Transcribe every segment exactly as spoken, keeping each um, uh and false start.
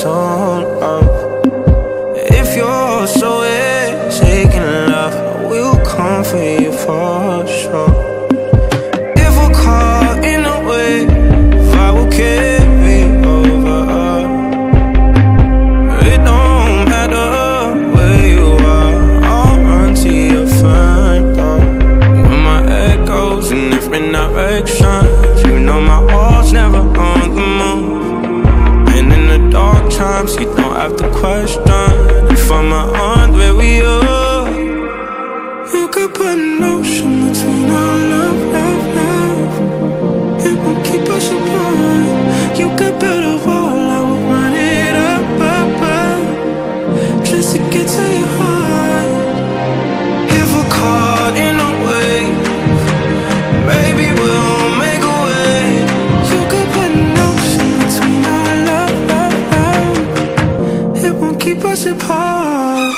soon love. If you're so taking love, I will come for you for sure. If we're caught in a wave, I will carry over. It don't matter where you are, I'll run to your front door. When my head goes in different directions, you know my heart's never on the move. And in the dark times, you don't have to question if I'm on where we are. You could put an ocean between our love, love, love. It won't keep us apart. You could build a wall, I will run it up, up, up, just to get to your heart. If we're caught in a wave, maybe we'll make a way. You could put an ocean between our love, love, love. It won't keep us apart.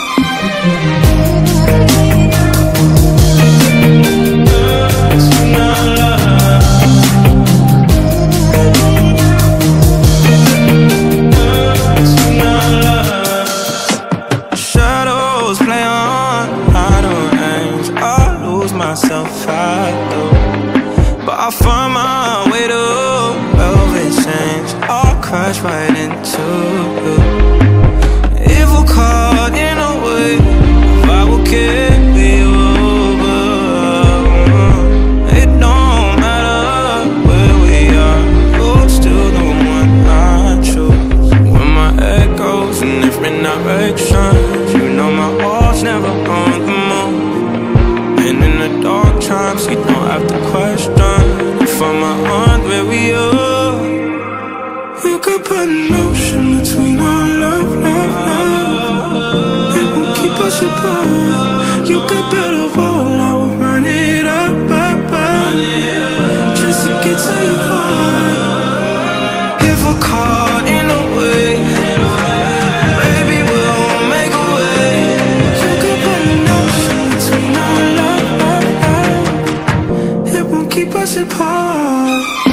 Shadows play on idle hands, I lose myself, I do. But I find my way to velvet sands, I'll crash right into you. If we're caught in a wave, I will carry you over. It don't matter where we are, you're still the one I choose. When my head goes in different directions, you know my heart's never on the move. And in the dark times, you don't have to question if I'm on where we are. You could put an ocean between our love, love, love. It won't keep us apart. You could build a wall, I will run it up, up, up, just to get to your heart. If we're caught in a wave, maybe we'll make a way. You could put an ocean between our love, love, love. It won't keep us apart.